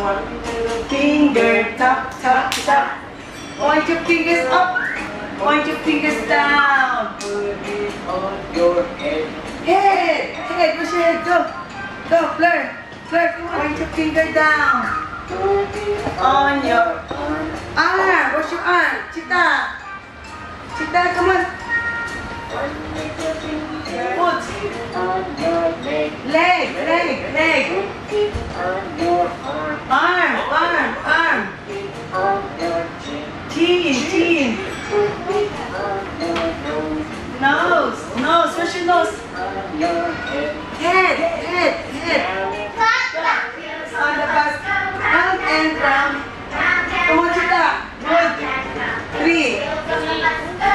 Finger, tap, tap, tap. Point your fingers up. Point your fingers down. Put it on your head. Head, head, where's your head? Go, go, Fleur. Fleur, point your finger down. Put it On your arm. Where's your arm? Cheetah. Cheetah, come on. Foot. on your leg. Leg, leg, leg. Put it on your arm. Arm, arm, arm. Put it on your chin. Chin, chin. Put it on your nose. Nose, nose. Where's your nose? On your head. Head, head, head. On the bus. Round and round. Come on, Cheetah. Good. 3.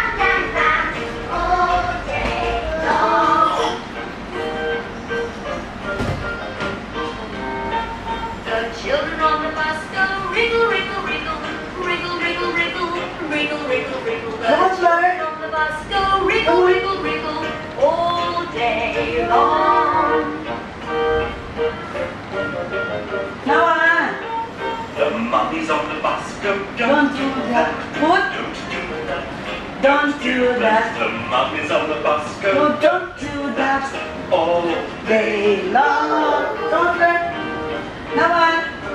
Children on the bus go wriggle, wriggle, wriggle, wriggle, wriggle, wriggle, wriggle, wriggle, wriggle. The Come on, children Fleur. on the bus go wriggle, wriggle, wriggle all day long. Now on. The mummies on the bus go, Don't do that. Put. Don't Don't do that. do that. The mummies on the bus go, No, don't do that. all Day long. Don't learn. Now on.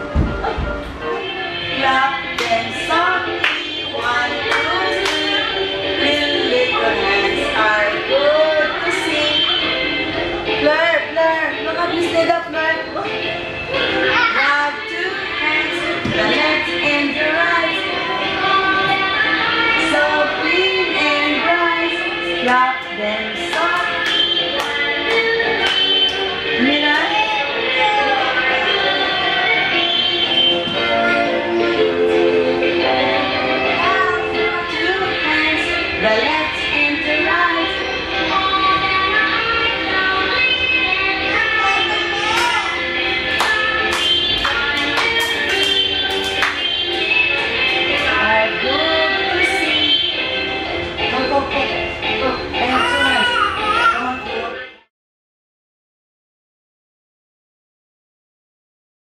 Clap them softly. 1, 2, 3. Little hands are good to see. Fleur, Fleur. Look at this little Fleur. Clap 2 hands. The left and the right. So clean and bright. Clap them softly. Mira. The left and the right. Are good to see. Go, go, go.